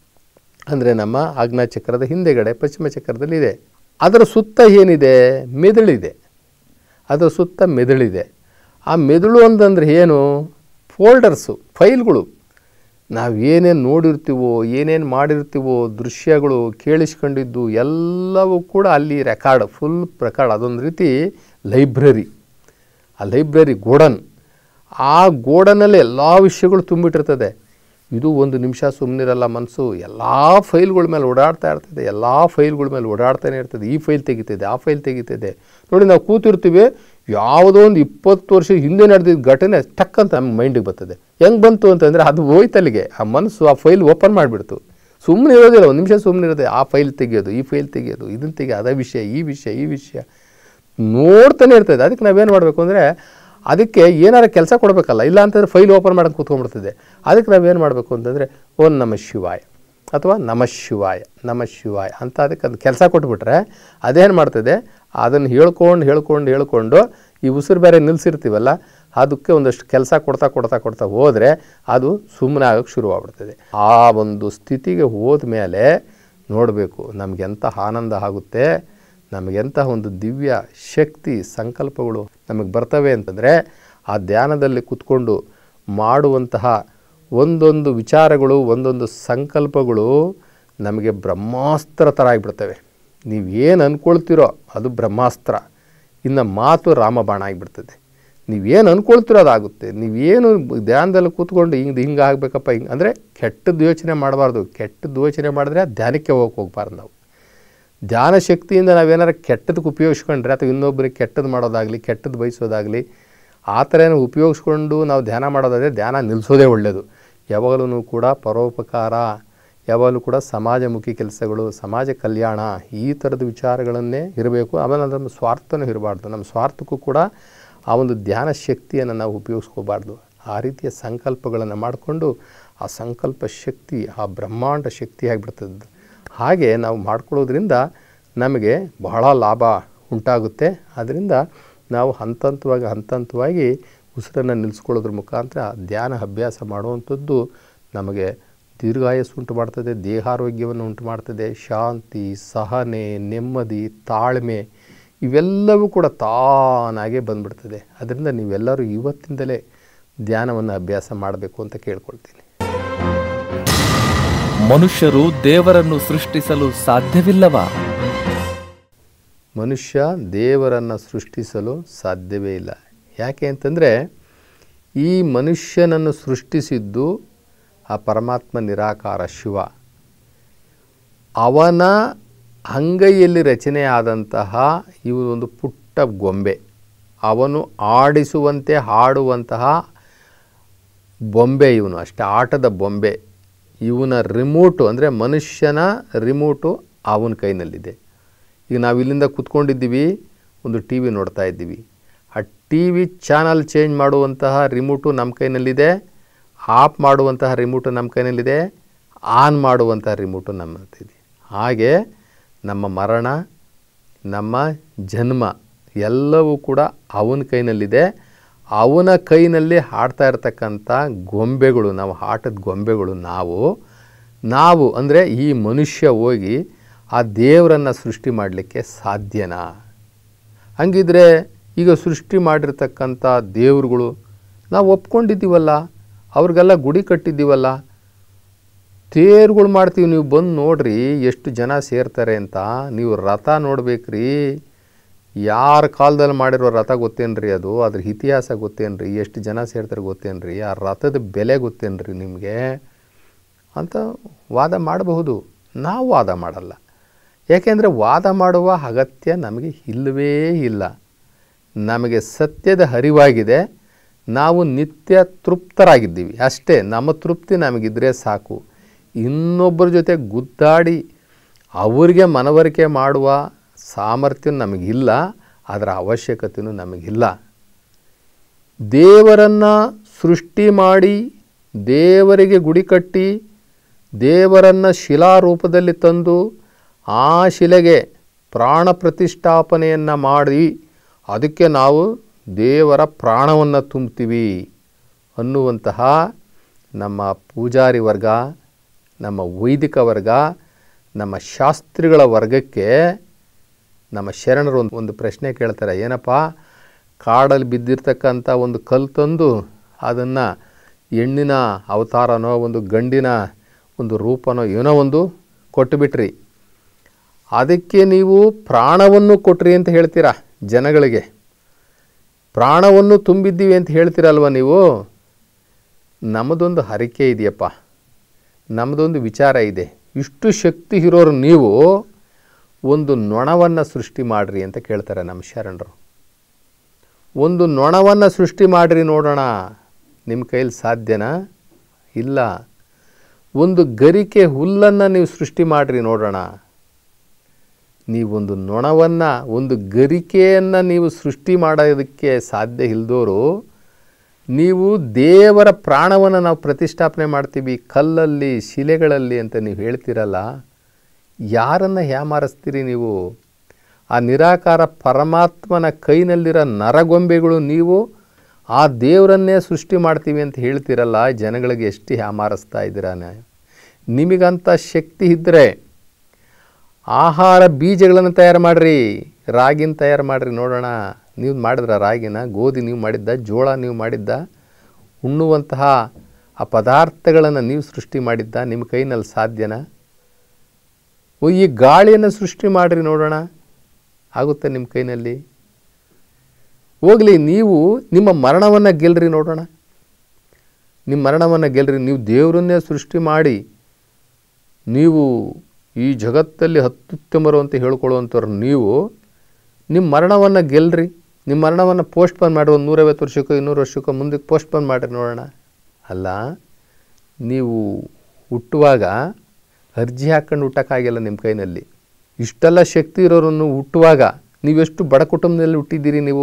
ಅಂದರೆ ನಮ್ಮ ಆಜ್ಞಾಚಕ್ರದ ಹಿಂದೆಗಡೆ ಪಶ್ಚಿಮ ಚಕ್ರದಲ್ಲಿದೆ. ಅದರ ಸುತ್ತ ಏನಿದೆ? ಮೆದುಳಿದೆ. ಅದರ ಸುತ್ತ ಮೆದುಳಿದೆ. ಆ ಮೆದುಳು ಅಂತಂದರೆ ಏನು? ಫೋಲ್ಡರ್ಸು, ಫೈಲ್ಗಳು. ನಾವು ಏನೇನು ನೋಡಿರ್ತೀವೋ ಏನೇನು ಮಾಡಿರ್ತೀವೋ ದೃಶ್ಯಗಳು ಕೇಳಿಸ್ಕೊಂಡಿದ್ದು ಎಲ್ಲವೂ ಕೂಡ ಅಲ್ಲಿ ರೆಕಾರ್ಡ್, ಫುಲ್ ರೆಕಾರ್ಡ್. ಅದೊಂದು ರೀತಿ ಲೈಬ್ರರಿ. ಆ ಲೈಬ್ರರಿ ಗೋಡನ್. ಆ ಗೋಡನಲ್ಲಿ ಎಲ್ಲ ವಿಷಯಗಳು ತುಂಬಿಟ್ಟಿರ್ತದೆ. ಇದು ಒಂದು ನಿಮಿಷ ಸುಮ್ಮನಿರಲ್ಲ ಮನಸ್ಸು, ಎಲ್ಲ ಫೈಲ್ಗಳ ಮೇಲೆ ಓಡಾಡ್ತಾ ಇರ್ತದೆ, ಎಲ್ಲ ಫೈಲ್ಗಳ ಮೇಲೆ ಓಡಾಡ್ತಾನೆ ಇರ್ತದೆ. ಈ ಫೈಲ್ ತೆಗಿತದೆ, ಆ ಫೈಲ್ ತೆಗಿತದೆ. ನೋಡಿ, ನಾವು ಕೂತಿರ್ತೀವಿ, ಯಾವುದೋ ಒಂದು ಇಪ್ಪತ್ತು ವರ್ಷ ಹಿಂದೆ ನಡೆದಿದ್ದ ಘಟನೆ ಟಕ್ ಅಂತ ನಮ್ಮ ಮೈಂಡಿಗೆ ಬರ್ತದೆ. ಹೆಂಗೆ ಬಂತು ಅಂತಂದರೆ ಅದು ಹೋಯ್ತಲ್ಲಿಗೆ, ಆ ಮನಸ್ಸು ಆ ಫೈಲ್ ಓಪನ್ ಮಾಡಿಬಿಡ್ತು. ಸುಮ್ಮನೆ ಇರೋದಿಲ್ಲ, ಒಂದು ನಿಮಿಷ ಸುಮ್ಮನೆ ಇರೋದೆ. ಆ ಫೈಲ್ ತೆಗಿಯೋದು, ಈ ಫೈಲ್ ತೆಗಿಯೋದು, ಇದನ್ನು ತೆಗಿಯೋದು, ಅದೇ ವಿಷಯ, ಈ ವಿಷಯ, ಈ ವಿಷಯ ನೋಡ್ತಾನೆ ಇರ್ತದೆ. ಅದಕ್ಕೆ ನಾವೇನು ಮಾಡಬೇಕು ಅಂದರೆ ಅದಕ್ಕೆ ಏನಾರು ಕೆಲಸ ಕೊಡಬೇಕಲ್ಲ, ಇಲ್ಲ ಅಂತಂದರೆ ಫೈಲ್ ಓಪನ್ ಮಾಡೋಕ್ಕೆ ಕೂತ್ಕೊಂಡ್ಬಿಡ್ತದೆ. ಅದಕ್ಕೆ ನಾವೇನು ಮಾಡಬೇಕು ಅಂತಂದರೆ ಓಂ ನಮಃ ಶಿವಾಯ ಅಥವಾ ನಮಃ ಶಿವಾಯ ನಮಃ ಶಿವಾಯ ಅಂತ ಅದಕ್ಕೆ ಅದು ಕೆಲಸ ಕೊಟ್ಬಿಟ್ರೆ ಅದೇನು ಮಾಡ್ತದೆ, ಅದನ್ನು ಹೇಳ್ಕೊಂಡು ಹೇಳ್ಕೊಂಡು ಹೇಳ್ಕೊಂಡು ಈ ಉಸಿರು ಬೇರೆ ನಿಲ್ಲಿಸಿರ್ತೀವಲ್ಲ ಅದಕ್ಕೆ ಒಂದಷ್ಟು ಕೆಲಸ ಕೊಡ್ತಾ ಕೊಡ್ತಾ ಕೊಡ್ತಾ ಹೋದರೆ ಅದು ಸುಮ್ಮನೆ ಆಗೋಕ್ಕೆ ಶುರುವಾಗ್ಬಿಡ್ತದೆ. ಆ ಒಂದು ಸ್ಥಿತಿಗೆ ಹೋದ ಮೇಲೆ ನೋಡಬೇಕು ನಮಗೆಂಥ ಆನಂದ ಆಗುತ್ತೆ, ನಮಗೆಂಥ ಒಂದು ದಿವ್ಯ ಶಕ್ತಿ ಸಂಕಲ್ಪಗಳು ನಮಗೆ ಬರ್ತವೆ ಅಂತಂದರೆ ಆ ಧ್ಯಾನದಲ್ಲಿ ಕೂತ್ಕೊಂಡು ಮಾಡುವಂತಹ ಒಂದೊಂದು ವಿಚಾರಗಳು, ಒಂದೊಂದು ಸಂಕಲ್ಪಗಳು ನಮಗೆ ಬ್ರಹ್ಮಾಸ್ತ್ರ ಥರ ಆಗಿಬಿಡ್ತವೆ. ನೀವು ಏನು ಅಂದ್ಕೊಳ್ತೀರೋ ಅದು ಬ್ರಹ್ಮಾಸ್ತ್ರ. ಇನ್ನು ಮಾತು ರಾಮಬಾಣ ಆಗಿಬಿಡ್ತದೆ. ನೀವೇನು ಅಂದ್ಕೊಳ್ತೀರೋ ಅದಾಗುತ್ತೆ. ನೀವೇನು ಧ್ಯಾನದಲ್ಲಿ ಕೂತ್ಕೊಂಡು ಹಿಂಗೆ ಹಿಂಗೆ ಆಗಬೇಕಪ್ಪ ಹಿಂಗೆ ಅಂದರೆ ಕೆಟ್ಟದ್ದು ಯೋಚನೆ ಮಾಡಬಾರ್ದು. ಕೆಟ್ಟದ್ದು ಯೋಚನೆ ಮಾಡಿದ್ರೆ ಧ್ಯಾನಕ್ಕೆ ಹೋಗಕ್ಕೆ ಹೋಗ್ಬಾರ್ದು. ನಾವು ಧ್ಯಾನ ಶಕ್ತಿಯಿಂದ ನಾವೇನಾರು ಕೆಟ್ಟದಕ್ಕೆ ಉಪಯೋಗಿಸ್ಕೊಂಡ್ರೆ ಅಥವಾ ಇನ್ನೊಬ್ಬರಿಗೆ ಕೆಟ್ಟದ್ದು ಮಾಡೋದಾಗಲಿ ಕೆಟ್ಟದ್ದು ಬಯಸೋದಾಗಲಿ ಆ ಥರ ಏನೋ ಉಪಯೋಗಿಸ್ಕೊಂಡು ನಾವು ಧ್ಯಾನ ಮಾಡೋದಾದರೆ ಧ್ಯಾನ ನಿಲ್ಲಿಸೋದೇ ಒಳ್ಳೆಯದು. ಯಾವಾಗಲೂ ಕೂಡ ಪರೋಪಕಾರ, ಯಾವಾಗಲೂ ಕೂಡ ಸಮಾಜಮುಖಿ ಕೆಲಸಗಳು, ಸಮಾಜ ಕಲ್ಯಾಣ ಈ ಥರದ ವಿಚಾರಗಳನ್ನೇ ಇರಬೇಕು. ಆಮೇಲೆ ನಮ್ಮ ಸ್ವಾರ್ಥನೂ ಇರಬಾರ್ದು. ನಮ್ಮ ಸ್ವಾರ್ಥಕ್ಕೂ ಕೂಡ ಆ ಒಂದು ಧ್ಯಾನ ಶಕ್ತಿಯನ್ನು ನಾವು ಉಪಯೋಗಿಸ್ಕೋಬಾರ್ದು. ಆ ರೀತಿಯ ಸಂಕಲ್ಪಗಳನ್ನು ಮಾಡಿಕೊಂಡು ಆ ಸಂಕಲ್ಪ ಶಕ್ತಿ ಆ ಬ್ರಹ್ಮಾಂಡ ಶಕ್ತಿ ಆಗಿಬಿಡ್ತದೆ. ಹಾಗೆ ನಾವು ಮಾಡ್ಕೊಳ್ಳೋದ್ರಿಂದ ನಮಗೆ ಬಹಳ ಲಾಭ ಉಂಟಾಗುತ್ತೆ. ಆದ್ದರಿಂದ ನಾವು ಹಂತ ಹಂತವಾಗಿ ಹಂತ ಹಂತವಾಗಿ ಉಸಿರನ್ನು ನಿಲ್ಲಿಸ್ಕೊಳ್ಳೋದ್ರ ಮುಖಾಂತರ ಧ್ಯಾನ ಅಭ್ಯಾಸ ಮಾಡುವಂಥದ್ದು ನಮಗೆ ದೀರ್ಘಾಯಸ್ಸು ಉಂಟು ಮಾಡ್ತದೆ, ದೇಹಾರೋಗ್ಯವನ್ನು ಉಂಟು ಮಾಡ್ತದೆ, ಶಾಂತಿ, ಸಹನೆ, ನೆಮ್ಮದಿ, ತಾಳ್ಮೆ ಇವೆಲ್ಲವೂ ಕೂಡ ತಾನಾಗೇ ಬಂದ್ಬಿಡ್ತದೆ. ಅದರಿಂದ ನೀವೆಲ್ಲರೂ ಇವತ್ತಿಂದಲೇ ಧ್ಯಾನವನ್ನು ಅಭ್ಯಾಸ ಮಾಡಬೇಕು ಅಂತ ಕೇಳ್ಕೊಳ್ತೀನಿ. ಮನುಷ್ಯರು ದೇವರನ್ನು ಸೃಷ್ಟಿಸಲು ಸಾಧ್ಯವಿಲ್ಲವಾ? ಮನುಷ್ಯ ದೇವರನ್ನು ಸೃಷ್ಟಿಸಲು ಸಾಧ್ಯವೇ ಇಲ್ಲ. ಯಾಕೆ ಅಂತಂದರೆ ಈ ಮನುಷ್ಯನನ್ನು ಸೃಷ್ಟಿಸಿದ್ದು ಆ ಪರಮಾತ್ಮ ನಿರಾಕಾರ ಶಿವ. ಅವನ ಅಂಗೈಯಲ್ಲಿ ರಚನೆಯಾದಂತಹ ಇವು ಒಂದು ಪುಟ್ಟ ಗೊಂಬೆ, ಅವನು ಆಡಿಸುವಂತೆ ಹಾಡುವಂತಹ ಬೊಂಬೆ ಇವನು, ಅಷ್ಟೇ ಆಟದ ಬೊಂಬೆ. ಇವನ ರಿಮೋಟು ಅಂದರೆ ಮನುಷ್ಯನ ರಿಮೋಟು ಅವನ ಕೈನಲ್ಲಿದೆ. ಈಗ ನಾವು ಇಲ್ಲಿಂದ ಕೂತ್ಕೊಂಡಿದ್ದೀವಿ, ಒಂದು ಟಿ ವಿ ನೋಡ್ತಾ ಇದ್ದೀವಿ. ಆ ಟಿ ವಿ ಚಾನಲ್ ಚೇಂಜ್ ಮಾಡುವಂತಹ ರಿಮೋಟು ನಮ್ಮ ಕೈನಲ್ಲಿದೆ, ಆಫ್ ಮಾಡುವಂತಹ ರಿಮೋಟು ನಮ್ಮ ಕೈನಲ್ಲಿದೆ, ಆನ್ ಮಾಡುವಂತಹ ರಿಮೋಟು ನಮ್ಮ ಇದೆ. ಹಾಗೆ ನಮ್ಮ ಮರಣ, ನಮ್ಮ ಜನ್ಮ ಎಲ್ಲವೂ ಕೂಡ ಅವನ ಕೈನಲ್ಲಿದೆ. ಅವನ ಕೈನಲ್ಲಿ ಆಡ್ತಾ ಇರ್ತಕ್ಕಂಥ ಗೊಂಬೆಗಳು, ನಾವು ಆಟದ ಗೊಂಬೆಗಳು ನಾವು ನಾವು ಅಂದರೆ ಈ ಮನುಷ್ಯ ಹೋಗಿ ಆ ದೇವರನ್ನು ಸೃಷ್ಟಿ ಮಾಡಲಿಕ್ಕೆ ಸಾಧ್ಯನಾ? ಹಂಗಿದ್ರೆ ಈಗ ಸೃಷ್ಟಿ ಮಾಡಿರ್ತಕ್ಕಂಥ ದೇವ್ರುಗಳು ನಾವು ಒಪ್ಕೊಂಡಿದ್ದೀವಲ್ಲ, ಅವ್ರಿಗೆಲ್ಲ ಗುಡಿ ಕಟ್ಟಿದ್ದೀವಲ್ಲ, ತೇರುಗಳು ಮಾಡ್ತೀವಿ. ನೀವು ಬಂದು ನೋಡ್ರಿ ಎಷ್ಟು ಜನ ಸೇರ್ತಾರೆ ಅಂತ. ನೀವು ರಥ ನೋಡ್ಬೇಕ್ರಿ, ಯಾರ ಕಾಲದಲ್ಲಿ ಮಾಡಿರೋ ರಥ ಗೊತ್ತೇನ್ರಿ, ಅದು ಅದ್ರ ಇತಿಹಾಸ ಗೊತ್ತೇನ್ರಿ, ಎಷ್ಟು ಜನ ಸೇರ್ತಾರೆ ಗೊತ್ತೇನ್ರಿ, ಆ ರಥದ ಬೆಲೆ ಗೊತ್ತೇನ್ರಿ ನಿಮಗೆ ಅಂತ ವಾದ ಮಾಡಬಹುದು. ನಾವು ವಾದ ಮಾಡಲ್ಲ. ಯಾಕೆಂದರೆ ವಾದ ಮಾಡುವ ಅಗತ್ಯ ನಮಗೆ ಇಲ್ಲವೇ ಇಲ್ಲ. ನಮಗೆ ಸತ್ಯದ ಅರಿವಾಗಿದೆ, ನಾವು ನಿತ್ಯ ತೃಪ್ತರಾಗಿದ್ದೀವಿ ಅಷ್ಟೇ. ನಮ್ಮ ತೃಪ್ತಿ ನಮಗಿದ್ರೆ ಸಾಕು. ಇನ್ನೊಬ್ಬರ ಜೊತೆ ಗುದ್ದಾಡಿ ಅವರಿಗೆ ಮನವರಿಕೆ ಮಾಡುವ ಸಾಮರ್ಥ್ಯ ನಮಗಿಲ್ಲ, ಅದರ ಅವಶ್ಯಕತೆಯೂ ನಮಗಿಲ್ಲ. ದೇವರನ್ನು ಸೃಷ್ಟಿ ಮಾಡಿ ದೇವರಿಗೆ ಗುಡಿ ಕಟ್ಟಿ ದೇವರನ್ನು ಶಿಲಾರೂಪದಲ್ಲಿ ತಂದು ಆ ಶಿಲೆಗೆ ಪ್ರಾಣ ಪ್ರತಿಷ್ಠಾಪನೆಯನ್ನು ಮಾಡಿ ಅದಕ್ಕೆ ನಾವು ದೇವರ ಪ್ರಾಣವನ್ನು ತುಂಬ್ತೀವಿ ಅನ್ನುವಂತಹ ನಮ್ಮ ಪೂಜಾರಿ ವರ್ಗ, ನಮ್ಮ ವೈದಿಕ ವರ್ಗ, ನಮ್ಮ ಶಾಸ್ತ್ರಿಗಳ ವರ್ಗಕ್ಕೆ ನಮ್ಮ ಶರಣರು ಒಂದು ಒಂದು ಪ್ರಶ್ನೆ ಕೇಳ್ತಾರೆ. ಏನಪ್ಪ, ಕಾಡಲ್ಲಿ ಬಿದ್ದಿರ್ತಕ್ಕಂಥ ಒಂದು ಕಲ್ಲು ತಂದು ಅದನ್ನು ಹೆಣ್ಣಿನ ಅವತಾರನೋ ಒಂದು ಗಂಡಿನ ಒಂದು ರೂಪನೋ ಏನೋ ಒಂದು ಕೊಟ್ಟುಬಿಟ್ರಿ, ಅದಕ್ಕೆ ನೀವು ಪ್ರಾಣವನ್ನು ಕೊಟ್ರಿ ಅಂತ ಹೇಳ್ತೀರಾ ಜನಗಳಿಗೆ. ಪ್ರಾಣವನ್ನು ತುಂಬಿದ್ದೀವಿ ಅಂತ ಹೇಳ್ತೀರಲ್ವ ನೀವು. ನಮ್ಮದೊಂದು ಹರಕೆ ಇದೆಯಪ್ಪ, ನಮ್ಮದೊಂದು ವಿಚಾರ ಇದೆ. ಇಷ್ಟು ಶಕ್ತಿ ಇರೋರು ನೀವು ಒಂದು ನೊಣವನ್ನು ಸೃಷ್ಟಿ ಮಾಡಿರಿ ಅಂತ ಕೇಳ್ತಾರೆ ನಮ್ಮ ಶರಣರು. ಒಂದು ನೊಣವನ್ನು ಸೃಷ್ಟಿ ಮಾಡಿರಿ ನೋಡೋಣ, ನಿಮ್ಮ ಕೈಲಿ ಸಾಧ್ಯನಾ? ಇಲ್ಲ. ಒಂದು ಗರಿಕೆ ಹುಲ್ಲನ್ನು ನೀವು ಸೃಷ್ಟಿ ಮಾಡಿರಿ ನೋಡೋಣ. ನೀವೊಂದು ನೊಣವನ್ನು, ಒಂದು ಗರಿಕೆಯನ್ನು ನೀವು ಸೃಷ್ಟಿ ಮಾಡೋದಕ್ಕೆ ಸಾಧ್ಯ ಇಲ್ಲದೋರು, ನೀವು ದೇವರ ಪ್ರಾಣವನ್ನು ನಾವು ಪ್ರತಿಷ್ಠಾಪನೆ ಮಾಡ್ತೀವಿ ಕಲ್ಲಲ್ಲಿ ಶಿಲೆಗಳಲ್ಲಿ ಅಂತ ನೀವು ಹೇಳ್ತೀರಲ್ಲ, ಯಾರನ್ನು ಹ್ಯಾಮಾರಿಸ್ತೀರಿ ನೀವು? ಆ ನಿರಾಕಾರ ಪರಮಾತ್ಮನ ಕೈನಲ್ಲಿರೋ ನರಗೊಂಬೆಗಳು ನೀವು ಆ ದೇವರನ್ನೇ ಸೃಷ್ಟಿ ಮಾಡ್ತೀವಿ ಅಂತ ಹೇಳ್ತೀರಲ್ಲ, ಜನಗಳಿಗೆ ಎಷ್ಟು ಹ್ಯಾಮಾರಿಸ್ತಾ ಇದ್ದೀರಾ? ನಿಮಗಂಥ ಶಕ್ತಿ ಇದ್ದರೆ ಆಹಾರ ಬೀಜಗಳನ್ನು ತಯಾರು ಮಾಡಿರಿ, ರಾಗಿನ ತಯಾರು ಮಾಡಿರಿ ನೋಡೋಣ. ನೀವು ಮಾಡಿದ್ರ ರಾಗಿನ? ಗೋಧಿ ನೀವು ಮಾಡಿದ್ದ? ಜೋಳ ನೀವು ಮಾಡಿದ್ದ? ಉಣ್ಣುವಂತಹ ಆ ಪದಾರ್ಥಗಳನ್ನು ನೀವು ಸೃಷ್ಟಿ ಮಾಡಿದ್ದ? ನಿಮ್ಮ ಕೈನಲ್ಲಿ ಸಾಧ್ಯನಾ? ಈ ಗಾಳಿಯನ್ನು ಸೃಷ್ಟಿ ಮಾಡಿರಿ ನೋಡೋಣ, ಆಗುತ್ತೆ ನಿಮ್ಮ ಕೈನಲ್ಲಿ? ಹೋಗಲಿ, ನೀವು ನಿಮ್ಮ ಮರಣವನ್ನು ಗೆಲ್ರಿ ನೋಡೋಣ. ನಿಮ್ಮ ಮರಣವನ್ನು ಗೆಲ್ರಿ. ನೀವು ದೇವರನ್ನೇ ಸೃಷ್ಟಿ ಮಾಡಿ ನೀವು ಈ ಜಗತ್ತಲ್ಲಿ ಅತ್ಯುತ್ತಮರು ಅಂತ ಹೇಳ್ಕೊಳ್ಳುವಂಥವ್ರು ನೀವು ನಿಮ್ಮ ಮರಣವನ್ನು ಗೆಲ್ರಿ. ನಿಮ್ಮ ಮರಣವನ್ನು ಪೋಸ್ಟ್ಪೋನ್ ಮಾಡಿ ಒಂದು ನೂರೈವತ್ತು ವರ್ಷಕ್ಕೋ ಇನ್ನೂರು ವರ್ಷಕ್ಕೋ ಮುಂದಕ್ಕೆ ಪೋಸ್ಟ್ಪೋನ್ ಮಾಡಿರಿ ನೋಡೋಣ. ಅಲ್ಲ, ನೀವು ಹುಟ್ಟುವಾಗ ಅರ್ಜಿ ಹಾಕ್ಕೊಂಡು ಹುಟ್ಟೋಕ್ಕಾಗಿಲ್ಲ ನಿಮ್ಮ ಕೈನಲ್ಲಿ. ಇಷ್ಟೆಲ್ಲ ಶಕ್ತಿ ಇರೋರನ್ನು ಹುಟ್ಟುವಾಗ ನೀವೆಷ್ಟು ಬಡ ಕುಟುಂಬದಲ್ಲಿ ಹುಟ್ಟಿದ್ದೀರಿ ನೀವು.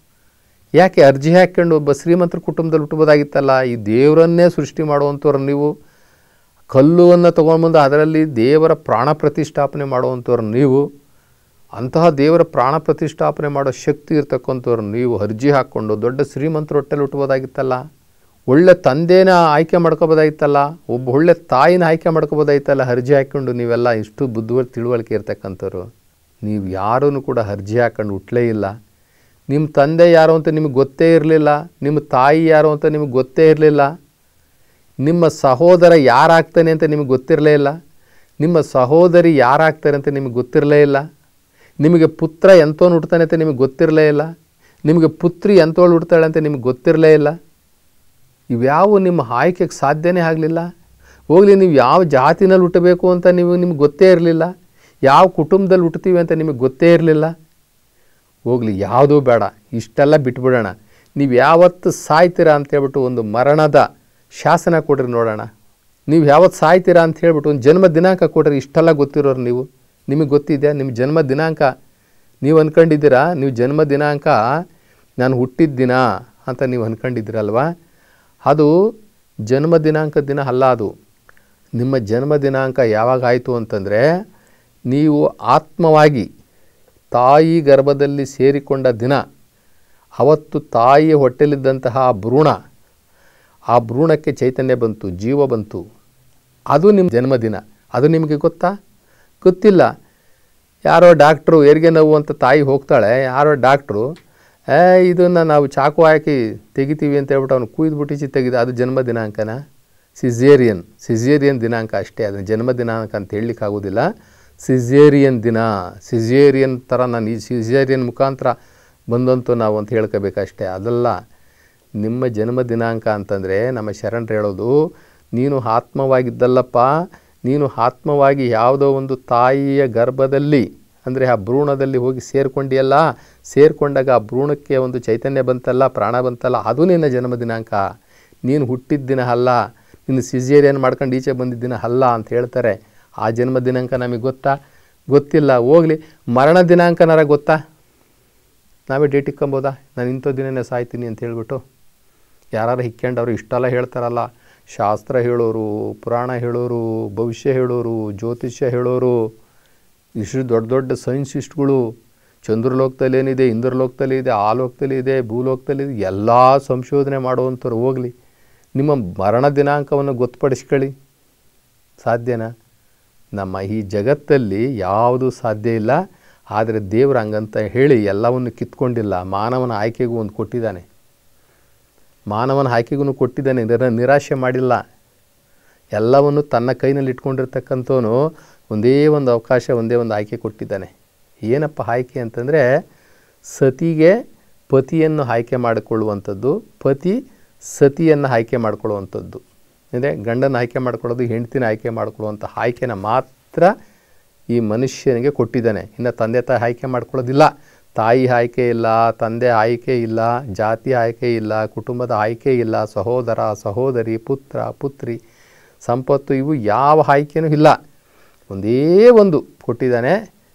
ಯಾಕೆ ಅರ್ಜಿ ಹಾಕ್ಕೊಂಡು ಒಬ್ಬ ಶ್ರೀಮಂತರ ಕುಟುಂಬದಲ್ಲಿ ಹುಟ್ಟಬೋದಾಗಿತ್ತಲ್ಲ. ಈ ದೇವರನ್ನೇ ಸೃಷ್ಟಿ ಮಾಡುವಂಥವ್ರು ನೀವು. ಕಲ್ಲುವನ್ನು ತೊಗೊಂಡ್ಬಂದು ಅದರಲ್ಲಿ ದೇವರ ಪ್ರಾಣ ಪ್ರತಿಷ್ಠಾಪನೆ ಮಾಡುವಂಥವ್ರು ನೀವು. ಅಂತಹ ದೇವರ ಪ್ರಾಣ ಪ್ರತಿಷ್ಠಾಪನೆ ಮಾಡೋ ಶಕ್ತಿ ಇರ್ತಕ್ಕಂಥವ್ರು ನೀವು ಅರ್ಜಿ ಹಾಕ್ಕೊಂಡು ದೊಡ್ಡ ಶ್ರೀಮಂತರ ಹೊಟ್ಟೆಲಿ ಹುಟ್ಟಬೋದಾಗಿತ್ತಲ್ಲ. ಒಳ್ಳೆ ತಂದೆನ ಆಯ್ಕೆ ಮಾಡ್ಕೋಬೋದಾಗಿತ್ತಲ್ಲ. ಒಬ್ಬ ಒಳ್ಳೆ ತಾಯಿನ ಆಯ್ಕೆ ಮಾಡ್ಕೋಬೋದಾಗಿತ್ತಲ್ಲ. ಅರ್ಜಿ ಹಾಕ್ಕೊಂಡು ನೀವೆಲ್ಲ ಇಷ್ಟು ಬುದ್ಧಿವರ್ ತಿಳುವಳಿಕೆ ಇರ್ತಕ್ಕಂಥವ್ರು ನೀವು ಯಾರೂ ಕೂಡ ಅರ್ಜಿ ಹಾಕ್ಕೊಂಡು ಹುಟ್ಟಲೇ ಇಲ್ಲ. ನಿಮ್ಮ ತಂದೆ ಯಾರು ಅಂತ ನಿಮಗೆ ಗೊತ್ತೇ ಇರಲಿಲ್ಲ. ನಿಮ್ಮ ತಾಯಿ ಯಾರು ಅಂತ ನಿಮಗೆ ಗೊತ್ತೇ ಇರಲಿಲ್ಲ. ನಿಮ್ಮ ಸಹೋದರ ಯಾರಾಗ್ತಾನೆ ಅಂತ ನಿಮಗೆ ಗೊತ್ತಿರಲೇ ಇಲ್ಲ. ನಿಮ್ಮ ಸಹೋದರಿ ಯಾರಾಗ್ತಾರೆ ಅಂತ ನಿಮಗೆ ಗೊತ್ತಿರಲೇ ಇಲ್ಲ. ನಿಮಗೆ ಪುತ್ರ ಎಂಥವನು ಹುಡ್ತಾನೆ ಅಂತ ನಿಮಗೆ ಗೊತ್ತಿರಲೇ ಇಲ್ಲ. ನಿಮಗೆ ಪುತ್ರಿ ಎಂಥವಳು ಹುಡ್ತಾಳೆ ಅಂತ ನಿಮಗೆ ಗೊತ್ತಿರಲೇ ಇಲ್ಲ. ಇವ್ಯಾವು ನಿಮ್ಮ ಆಯ್ಕೆಗೆ ಸಾಧ್ಯನೇ ಆಗಲಿಲ್ಲ. ಹೋಗಲಿ, ನೀವು ಯಾವ ಜಾತಿನಲ್ಲಿ ಹುಟ್ಟಬೇಕು ಅಂತ ನೀವು ನಿಮ್ಗೆ ಗೊತ್ತೇ ಇರಲಿಲ್ಲ. ಯಾವ ಕುಟುಂಬದಲ್ಲಿ ಹುಟ್ತೀವಿ ಅಂತ ನಿಮಗೆ ಗೊತ್ತೇ ಇರಲಿಲ್ಲ. ಹೋಗಲಿ, ಯಾವುದೂ ಬೇಡ, ಇಷ್ಟೆಲ್ಲ ಬಿಟ್ಬಿಡೋಣ. ನೀವು ಯಾವತ್ತು ಸಾಯ್ತೀರಾ ಅಂತೇಳ್ಬಿಟ್ಟು ಒಂದು ಮರಣದ ಶಾಸನ ಕೊಡ್ರಿ ನೋಡೋಣ. ನೀವು ಯಾವತ್ತು ಸಾಯ್ತೀರಾ ಅಂತ ಹೇಳ್ಬಿಟ್ಟು ಒಂದು ಜನ್ಮ ದಿನಾಂಕ ಕೊಡ್ರಿ. ಇಷ್ಟೆಲ್ಲ ಗೊತ್ತಿರೋರು ನೀವು. ನಿಮಗೆ ಗೊತ್ತಿದೆ ನಿಮ್ಮ ಜನ್ಮ ದಿನಾಂಕ. ನೀವು ಅಂದ್ಕೊಂಡಿದ್ದೀರಾ ನೀವು ಜನ್ಮ ದಿನಾಂಕ ನಾನು ಹುಟ್ಟಿದ ದಿನ ಅಂತ ನೀವು ಅಂದ್ಕೊಂಡಿದ್ದೀರಲ್ವ. ಅದು ಜನ್ಮ ದಿನಾಂಕ ದಿನ ಅಲ್ಲ. ಅದು ನಿಮ್ಮ ಜನ್ಮ ದಿನಾಂಕ ಯಾವಾಗ ಆಯಿತು ಅಂತಂದರೆ ನೀವು ಆತ್ಮವಾಗಿ ತಾಯಿ ಗರ್ಭದಲ್ಲಿ ಸೇರಿಕೊಂಡ ದಿನ. ಅವತ್ತು ತಾಯಿಯ ಹೊಟ್ಟೆಲಿದ್ದಂತಹ ಭ್ರೂಣ, ಆ ಭ್ರೂಣಕ್ಕೆ ಚೈತನ್ಯ ಬಂತು, ಜೀವ ಬಂತು. ಅದು ನಿಮ್ಮ ಜನ್ಮದಿನ. ಅದು ನಿಮಗೆ ಗೊತ್ತಾ? ಗೊತ್ತಿಲ್ಲ. ಯಾರೋ ಡಾಕ್ಟ್ರು ಹೆರಿಗೆ ನೋವು ಅಂತ ತಾಯಿ ಹೋಗ್ತಾಳೆ. ಯಾರೋ ಡಾಕ್ಟ್ರು ಏ ಇದನ್ನು ನಾವು ಚಾಕು ಹಾಕಿ ತೆಗಿತೀವಿ ಅಂತ ಹೇಳ್ಬಿಟ್ಟು ಅವನು ಕುಯ್ದುಬಿಟ್ಟಿಸಿ ತೆಗೆದ. ಅದು ಜನ್ಮ ದಿನಾಂಕನ? ಸಿಜೇರಿಯನ್ ಸಿಜೇರಿಯನ್ ದಿನಾಂಕ ಅಷ್ಟೇ. ಅದನ್ನು ಜನ್ಮ ದಿನಾಂಕ ಅಂತ ಹೇಳಲಿಕ್ಕಾಗೋದಿಲ್ಲ. ಸಿಜೇರಿಯನ್ ದಿನ, ಸಿಜೇರಿಯನ್ ಥರ ನಾನು ಈ ಸಿಜೇರಿಯನ್ ಮುಖಾಂತರ ಬಂದಂತೂ ನಾವು ಅಂತ ಹೇಳ್ಕೋಬೇಕಷ್ಟೇ. ಅದಲ್ಲ ನಿಮ್ಮ ಜನ್ಮ ದಿನಾಂಕ ಅಂತಂದರೆ ನಮ್ಮ ಶರಣರು ಹೇಳೋದು, ನೀನು ಆತ್ಮವಾಗಿದ್ದಲ್ಲಪ್ಪ, ನೀನು ಆತ್ಮವಾಗಿ ಯಾವುದೋ ಒಂದು ತಾಯಿಯ ಗರ್ಭದಲ್ಲಿ ಅಂದರೆ ಆ ಭ್ರೂಣದಲ್ಲಿ ಹೋಗಿ ಸೇರಿಕೊಂಡಿಯಲ್ಲ. ಸೇರಿಕೊಂಡಾಗ ಆ ಭ್ರೂಣಕ್ಕೆ ಒಂದು ಚೈತನ್ಯ ಬಂತಲ್ಲ, ಪ್ರಾಣ ಬಂತಲ್ಲ, ಅದು ನಿನ್ನ ಜನ್ಮ ದಿನಾಂಕ. ನೀನು ಹುಟ್ಟಿದ ದಿನ ಅಲ್ಲ, ನೀನು ಸಿಜೇರಿಯನ್ ಮಾಡ್ಕೊಂಡು ಈಚೆ ಬಂದಿದ್ದ ದಿನ ಅಲ್ಲ ಅಂತ ಹೇಳ್ತಾರೆ. ಆ ಜನ್ಮ ದಿನಾಂಕ ನಮಗೆ ಗೊತ್ತಾ? ಗೊತ್ತಿಲ್ಲ. ಹೋಗಲಿ, ಮರಣ ದಿನಾಂಕನಾರ ಗೊತ್ತಾ? ನಾವೇ ಡೇಟ್ ಇಕ್ಕೊಂಬೋದಾ? ನಾನು ಇಂಥ ದಿನನೇ ಸಾಯ್ತೀನಿ ಅಂತ ಹೇಳ್ಬಿಟ್ಟು ಯಾರು ಹಿಕ್ಕೊಂಡವರು ಇಷ್ಟೆಲ್ಲ ಹೇಳ್ತಾರಲ್ಲ. ಶಾಸ್ತ್ರ ಹೇಳೋರು, ಪುರಾಣ ಹೇಳೋರು, ಭವಿಷ್ಯ ಹೇಳೋರು, ಜ್ಯೋತಿಷ್ಯ ಹೇಳೋರು, ಇಷ್ಟು ದೊಡ್ಡ ದೊಡ್ಡ ಸೈನ್ಸಿಸ್ಟ್ಗಳು ಚಂದ್ರಲೋಕದಲ್ಲಿ ಏನಿದೆ, ಇಂದ್ರಲೋಕದಲ್ಲಿ ಇದೆ, ಆ ಲೋಕದಲ್ಲಿ ಇದೆ, ಭೂಲೋಕದಲ್ಲಿ ಇದೆ, ಎಲ್ಲ ಸಂಶೋಧನೆ ಮಾಡುವಂಥವ್ರು. ಹೋಗಲಿ, ನಿಮ್ಮ ಮರಣ ದಿನಾಂಕವನ್ನು ಗೊತ್ತುಪಡಿಸ್ಕೊಳ್ಳಿ. ಸಾಧ್ಯನಾ? ನಮ್ಮ ಈ ಜಗತ್ತಲ್ಲಿ ಯಾವುದೂ ಸಾಧ್ಯ ಇಲ್ಲ. ಆದರೆ ದೇವರು ಹಂಗಂತ ಹೇಳಿ ಎಲ್ಲವನ್ನು ಕಿತ್ಕೊಂಡಿಲ್ಲ. ಮಾನವನ ಆಯ್ಕೆಗೂ ಒಂದು ಕೊಟ್ಟಿದ್ದಾನೆ. ಮಾನವನ ಆಯ್ಕೆಗೂ ಕೊಟ್ಟಿದ್ದಾನೆ. ನಿರ ನಿರಾಶೆ ಮಾಡಿಲ್ಲ. ಎಲ್ಲವನ್ನು ತನ್ನ ಕೈನಲ್ಲಿ ಇಟ್ಕೊಂಡಿರ್ತಕ್ಕಂಥವನು ಒಂದೇ ಒಂದು ಅವಕಾಶ, ಒಂದೇ ಒಂದು ಆಯ್ಕೆ ಕೊಟ್ಟಿದ್ದಾನೆ. ಏನಪ್ಪ ಆಯ್ಕೆ ಅಂತಂದರೆ, ಸತಿಗೆ ಪತಿಯನ್ನು ಆಯ್ಕೆ ಮಾಡಿಕೊಳ್ಳುವಂಥದ್ದು, ಪತಿ ಸತಿಯನ್ನು ಆಯ್ಕೆ ಮಾಡಿಕೊಳ್ಳುವಂಥದ್ದು. ಅಂದರೆ ಗಂಡನ ಆಯ್ಕೆ ಮಾಡ್ಕೊಳ್ಳೋದು, ಹೆಂಡ್ತಿನ ಆಯ್ಕೆ ಮಾಡ್ಕೊಳ್ಳುವಂಥ ಆಯ್ಕೆನ ಮಾತ್ರ ಈ ಮನುಷ್ಯನಿಗೆ ಕೊಟ್ಟಿದ್ದಾನೆ. ಇನ್ನು ತಂದೆ ತಾಯಿ ಆಯ್ಕೆ ಮಾಡ್ಕೊಳ್ಳೋದಿಲ್ಲ. ತಾಯಿ ಆಯ್ಕೆ ಇಲ್ಲ, ತಂದೆ ಆಯ್ಕೆ ಇಲ್ಲ, ಜಾತಿ ಆಯ್ಕೆ ಇಲ್ಲ, ಕುಟುಂಬದ ಆಯ್ಕೆ ಇಲ್ಲ, ಸಹೋದರ ಸಹೋದರಿ, ಪುತ್ರ ಪುತ್ರಿ, ಸಂಪತ್ತು, ಇವು ಯಾವ ಆಯ್ಕೆನೂ ಇಲ್ಲ. ಒಂದೇ ಒಂದು ಕೊಟ್ಟಿದ್ದಾನೆ,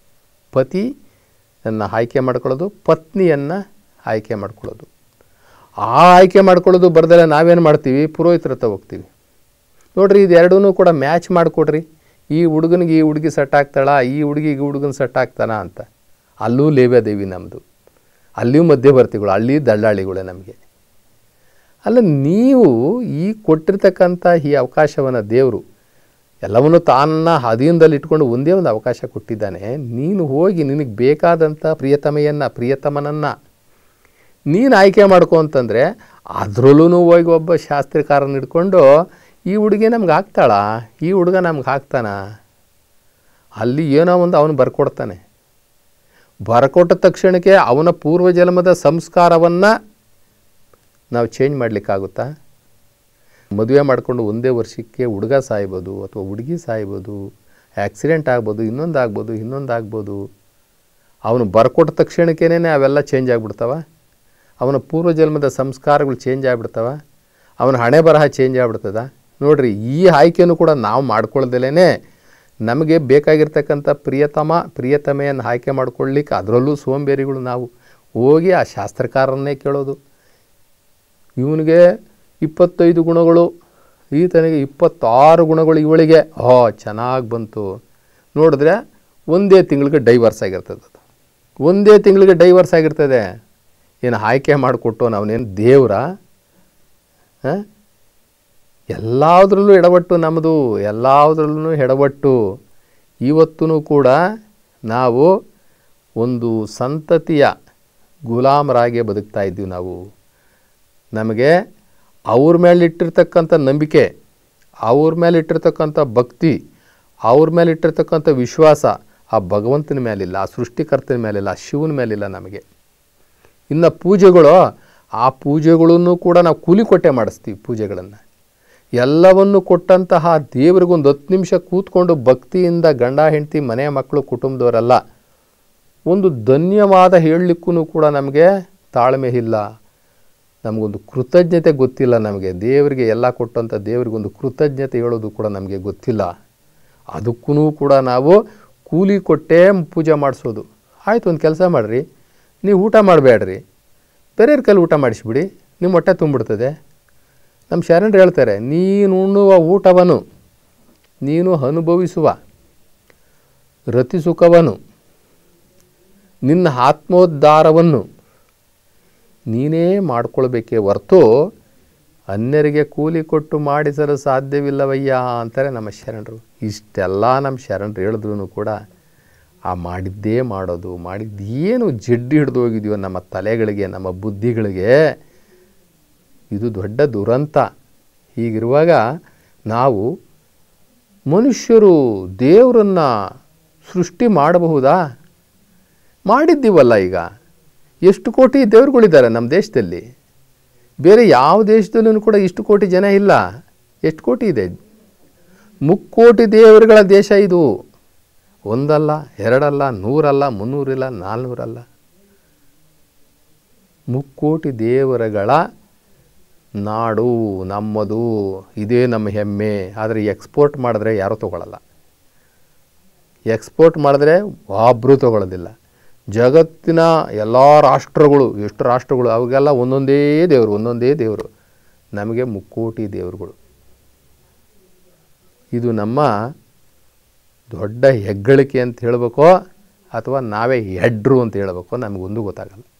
ಪತಿಯನ್ನು ಆಯ್ಕೆ ಮಾಡ್ಕೊಳ್ಳೋದು, ಪತ್ನಿಯನ್ನು ಆಯ್ಕೆ ಮಾಡ್ಕೊಳ್ಳೋದು. ಆ ಆಯ್ಕೆ ಮಾಡ್ಕೊಳ್ಳೋದು ಬರ್ದಲ್ಲ ನಾವೇನು ಮಾಡ್ತೀವಿ? ಪುರೋಹಿತರ ಹತ್ರ ಹೋಗ್ತೀವಿ. ನೋಡಿರಿ, ಇದು ಎರಡೂ ಕೂಡ ಮ್ಯಾಚ್ ಮಾಡಿಕೊಡ್ರಿ. ಈ ಹುಡುಗನಿಗೆ ಈ ಹುಡುಗಿ ಸೆಟ್ ಆಗ್ತಾಳ, ಈ ಹುಡುಗಿಗೆ ಈ ಹುಡುಗನ ಸೆಟ್ ಆಗ್ತಾನ ಅಂತ. ಅಲ್ಲೂ ಲೇವ್ಯಾದೇವಿ ನಮ್ಮದು, ಅಲ್ಲಿಯೂ ಮಧ್ಯವರ್ತಿಗಳು, ಅಲ್ಲಿ ದಳ್ಳಾಳಿಗಳೇ ನಮಗೆ. ಅಲ್ಲ, ನೀವು ಈ ಕೊಟ್ಟಿರ್ತಕ್ಕಂಥ ಈ ಅವಕಾಶವನ್ನು ದೇವರು ಎಲ್ಲವನ್ನು ತಾನ್ನ ಅಧೀನದಲ್ಲಿ ಇಟ್ಕೊಂಡು ಒಂದೇ ಒಂದು ಅವಕಾಶ ಕೊಟ್ಟಿದ್ದಾನೆ. ನೀನು ಹೋಗಿ ನಿನಗೆ ಬೇಕಾದಂಥ ಪ್ರಿಯತಮೆಯನ್ನು, ಪ್ರಿಯತಮನನ್ನು ನೀನು ಆಯ್ಕೆ ಮಾಡ್ಕೊ ಅಂತಂದರೆ, ಅದರಲ್ಲೂ ಹೋಗಿ ಒಬ್ಬ ಶಾಸ್ತ್ರಿಕಾರನ ಹಿಡ್ಕೊಂಡು ಈ ಹುಡುಗಿ ನಮ್ಗೆ ಹಾಕ್ತಾಳ, ಈ ಹುಡುಗ ನಮ್ಗೆ ಹಾಕ್ತಾನ, ಅಲ್ಲಿ ಏನೋ ಒಂದು ಅವನು ಬರ್ಕೊಡ್ತಾನೆ. ಬರಕೊಟ್ಟ ತಕ್ಷಣಕ್ಕೆ ಅವನ ಪೂರ್ವಜನ್ಮದ ಸಂಸ್ಕಾರವನ್ನು ನಾವು ಚೇಂಜ್ ಮಾಡಲಿಕ್ಕಾಗುತ್ತಾ? ಮದುವೆ ಮಾಡಿಕೊಂಡು ಒಂದೇ ವರ್ಷಕ್ಕೆ ಹುಡುಗ ಸಾಯ್ಬೋದು ಅಥವಾ ಹುಡುಗಿ ಸಾಯ್ಬೋದು, ಆ್ಯಕ್ಸಿಡೆಂಟ್ ಆಗ್ಬೋದು, ಇನ್ನೊಂದು ಆಗ್ಬೋದು ಇನ್ನೊಂದು ಆಗ್ಬೋದು. ಅವನು ಬರ್ಕೊಟ್ಟ ತಕ್ಷಣಕ್ಕೇ ಅವೆಲ್ಲ ಚೇಂಜ್ ಆಗಿಬಿಡ್ತಾವ. ಅವನ ಪೂರ್ವಜನ್ಮದ ಸಂಸ್ಕಾರಗಳು ಚೇಂಜ್ ಆಗಿಬಿಡ್ತಾವ. ಅವನ ಹಣೆ ಬರಹ ಚೇಂಜ್ ಆಗಿಬಿಡ್ತದ. ನೋಡಿರಿ, ಈ ಆಯ್ಕೆನೂ ಕೂಡ ನಾವು ಮಾಡ್ಕೊಳ್ದಲೇ ನಮಗೆ ಬೇಕಾಗಿರ್ತಕ್ಕಂಥ ಪ್ರಿಯತಮ ಪ್ರಿಯತಮೆಯನ್ನು ಆಯ್ಕೆ ಮಾಡ್ಕೊಳ್ಳಿಕ್ಕೆ ಅದರಲ್ಲೂ ಸೋಂಬೇರಿಗಳು ನಾವು ಹೋಗಿ ಆ ಶಾಸ್ತ್ರಕಾರನ್ನೇ ಕೇಳೋದು. ಇವನಿಗೆ ಇಪ್ಪತ್ತೈದು ಗುಣಗಳು, ಈತನಿಗೆ ಇಪ್ಪತ್ತಾರು ಗುಣಗಳು, ಇವಳಿಗೆ ಹೋ ಚೆನ್ನಾಗಿ ಬಂತು. ನೋಡಿದ್ರೆ ಒಂದೇ ತಿಂಗಳಿಗೆ ಡೈವರ್ಸ್ ಆಗಿರ್ತದೆ. ಅದು ಒಂದೇ ತಿಂಗಳಿಗೆ ಡೈವರ್ಸ್ ಆಗಿರ್ತದೆ. ಏನು ಆಯ್ಕೆ ಮಾಡಿಕೊಟ್ಟು ನಾವನೇನು ದೇವ್ರ? ಎಲ್ಲದರಲ್ಲೂ ಎಡವಟ್ಟು ನಮ್ಮದು, ಎಲ್ಲದರಲ್ಲೂ ಎಡವಟ್ಟು. ಇವತ್ತೂ ಕೂಡ ನಾವು ಒಂದು ಸಂತತಿಯ ಗುಲಾಮರಾಗಿ ಬದುಕ್ತಾ ಇದ್ದೀವಿ. ನಾವು ನಮಗೆ ಅವ್ರ ಮೇಲೆ ಇಟ್ಟಿರ್ತಕ್ಕಂಥ ನಂಬಿಕೆ, ಅವ್ರ ಮೇಲೆ ಇಟ್ಟಿರ್ತಕ್ಕಂಥ ಭಕ್ತಿ, ಅವ್ರ ಮೇಲೆ ಇಟ್ಟಿರ್ತಕ್ಕಂಥ ವಿಶ್ವಾಸ ಆ ಭಗವಂತನ ಮೇಲಿಲ್ಲ, ಆ ಸೃಷ್ಟಿಕರ್ತನ ಮೇಲಿಲ್ಲ, ಆ ಶಿವನ ಮೇಲಿಲ್ಲ ನಮಗೆ. ಇನ್ನು ಪೂಜೆಗಳು, ಆ ಪೂಜೆಗಳನ್ನು ಕೂಡ ನಾವು ಕೂಲಿ ಕೊಟ್ಟೆ ಮಾಡಿಸ್ತೀವಿ. ಪೂಜೆಗಳನ್ನು ಎಲ್ಲವನ್ನು ಕೊಟ್ಟಂತಹ ದೇವರಿಗೊಂದು ಹತ್ತು ನಿಮಿಷ ಕೂತ್ಕೊಂಡು ಭಕ್ತಿಯಿಂದ ಗಂಡ ಹೆಂಡತಿ ಮನೆ ಮಕ್ಕಳು ಕುಟುಂಬದವರೆಲ್ಲ ಒಂದು ಧನ್ಯವಾದ ಹೇಳಲಿಕ್ಕೂ ಕೂಡ ನಮಗೆ ತಾಳ್ಮೆ ಇಲ್ಲ. ನಮಗೊಂದು ಕೃತಜ್ಞತೆ ಗೊತ್ತಿಲ್ಲ. ನಮಗೆ ದೇವರಿಗೆ ಎಲ್ಲ ಕೊಟ್ಟಂಥ ದೇವರಿಗೊಂದು ಕೃತಜ್ಞತೆ ಹೇಳೋದು ಕೂಡ ನಮಗೆ ಗೊತ್ತಿಲ್ಲ. ಅದಕ್ಕೂ ಕೂಡ ನಾವು ಕೂಲಿ ಕೊಟ್ಟೇ ಪೂಜೆ ಮಾಡಿಸೋದು. ಆಯಿತು, ಒಂದು ಕೆಲಸ ಮಾಡಿರಿ, ನೀವು ಊಟ ಮಾಡಬೇಡ್ರಿ, ಬೇರೆಯವ್ರ ಕೈಲಿ ಊಟ ಮಾಡಿಸ್ಬಿಡಿ, ನಿಮ್ಮ ಹೊಟ್ಟೆ ತುಂಬಿಡ್ತದೆ. ನಮ್ಮ ಶರಣರು ಹೇಳ್ತಾರೆ, ನೀನು ಉಣ್ಣುವ ಊಟವನ್ನು ನೀನು ಅನುಭವಿಸುವ ರತಿ ಸುಖವನ್ನು, ನಿನ್ನ ಆತ್ಮೋದ್ಧಾರವನ್ನು ನೀನೇ ಮಾಡ್ಕೊಳ್ಬೇಕೇ ಹೊರತು ಅನ್ಯರಿಗೆ ಕೂಲಿ ಕೊಟ್ಟು ಮಾಡಿಸಲು ಸಾಧ್ಯವಿಲ್ಲವಯ್ಯ ಅಂತಾರೆ ನಮ್ಮ ಶರಣರು. ಇಷ್ಟೆಲ್ಲ ನಮ್ಮ ಶರಣರು ಹೇಳಿದ್ರು ಕೂಡ ಆ ಮಾಡಿದ್ದೇ ಮಾಡೋದು, ಮಾಡಿದ್ದೇನು ಜಡ್ಡಿ ಹಿಡಿದು ಹೋಗಿದೆಯೋ ನಮ್ಮ ತಲೆಗಳಿಗೆ, ನಮ್ಮ ಬುದ್ಧಿಗಳಿಗೆ. ಇದು ದೊಡ್ಡ ದುರಂತ. ಹೀಗಿರುವಾಗ ನಾವು ಮನುಷ್ಯರು ದೇವರನ್ನು ಸೃಷ್ಟಿ ಮಾಡಬಹುದಾ? ಮಾಡಿದ್ದೀವಲ್ಲ. ಈಗ ಎಷ್ಟು ಕೋಟಿ ದೇವರುಗಳಿದ್ದಾರೆ ನಮ್ಮ ದೇಶದಲ್ಲಿ. ಬೇರೆ ಯಾವ ದೇಶದಲ್ಲೂ ಕೂಡ ಇಷ್ಟು ಕೋಟಿ ಜನ ಇಲ್ಲ. ಎಷ್ಟು ಕೋಟಿ ಇದೆ? ಮುಕ್ಕೋಟಿ ದೇವರುಗಳ ದೇಶ ಇದು. ಒಂದಲ್ಲ, ಎರಡಲ್ಲ, ನೂರಲ್ಲ, ಮುನ್ನೂರಿಲ್ಲ, ನಾಲ್ನೂರಲ್ಲ, ಮುಕ್ಕೋಟಿ ದೇವರುಗಳ ನಾಡು ನಮ್ಮದು. ಇದೇ ನಮ್ಮ ಹೆಮ್ಮೆ. ಆದರೆ ಎಕ್ಸ್ಪೋರ್ಟ್ ಮಾಡಿದ್ರೆ ಯಾರೂ ತೊಗೊಳ್ಳಲ್ಲ. ಎಕ್ಸ್ಪೋರ್ಟ್ ಮಾಡಿದ್ರೆ ಒಬ್ಬರೂ ತೊಗೊಳ್ಳೋದಿಲ್ಲ. ಜಗತ್ತಿನ ಎಲ್ಲ ರಾಷ್ಟ್ರಗಳು, ಎಷ್ಟು ರಾಷ್ಟ್ರಗಳು, ಅವಾಗೆಲ್ಲ ಒಂದೊಂದೇ ದೇವರು, ಒಂದೊಂದೇ ದೇವರು. ನಮಗೆ ಮುಕ್ಕೋಟಿ ದೇವರುಗಳು. ಇದು ನಮ್ಮ ದೊಡ್ಡ ಹೆಗ್ಗಳಿಕೆ ಅಂತ ಹೇಳಬೇಕೋ ಅಥವಾ ನಾವೇ ಹೆಡ್ರು ಅಂತ ಹೇಳಬೇಕೋ ನಮಗೊಂದು ಗೊತ್ತಾಗಲ್ಲ.